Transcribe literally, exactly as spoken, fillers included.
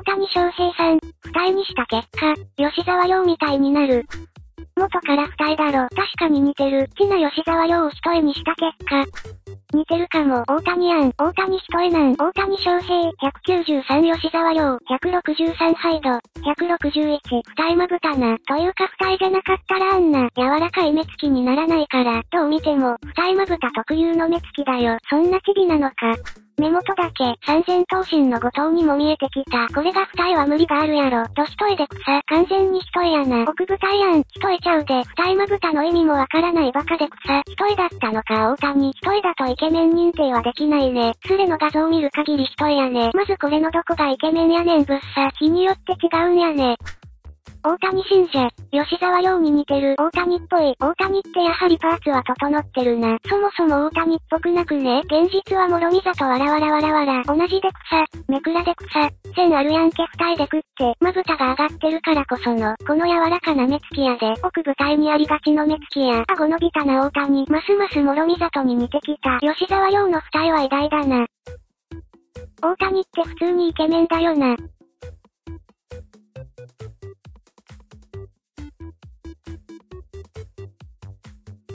谷翔平さん、二重にした結果、吉沢亮みたいになる。元から二重だろ。確かに似てる。ちな吉沢亮を一重にした結果。似てるかも。大谷やん。大谷一重なん。大谷翔平、ひゃくきゅうじゅうさん吉沢亮、ひゃくろくじゅうさんハイド、ひゃくろくじゅういち、二重まぶたな。というか二重じゃなかったらあんな、柔らかい目つきにならないから、どう見ても、二重まぶた特有の目つきだよ。そんなチビなのか。目元だけ、三千頭身の後藤にも見えてきた。これが二重は無理があるやろ。ど一重で草。完全に一重やな。奥二重やん。一重ちゃうで。二重まぶたの意味もわからないバカで草。一重だったのか、大谷。一重だとイケメン認定はできないね。スレの画像見る限り一重やね。まずこれのどこがイケメンやねんぶっさ。日によって違うんやね。大谷信者、吉沢亮に似てる。大谷っぽい。大谷ってやはりパーツは整ってるな。そもそも大谷っぽくなくね。現実は諸見里わらわらわらわら。同じで草。目くらで草。線あるやんけ二重でくって。まぶたが上がってるからこその、この柔らかな目つきやで。奥舞台にありがちの目つきや。顎伸びたな大谷。ますます諸見里に似てきた。吉沢亮の二重は偉大だな。大谷って普通にイケメンだよな。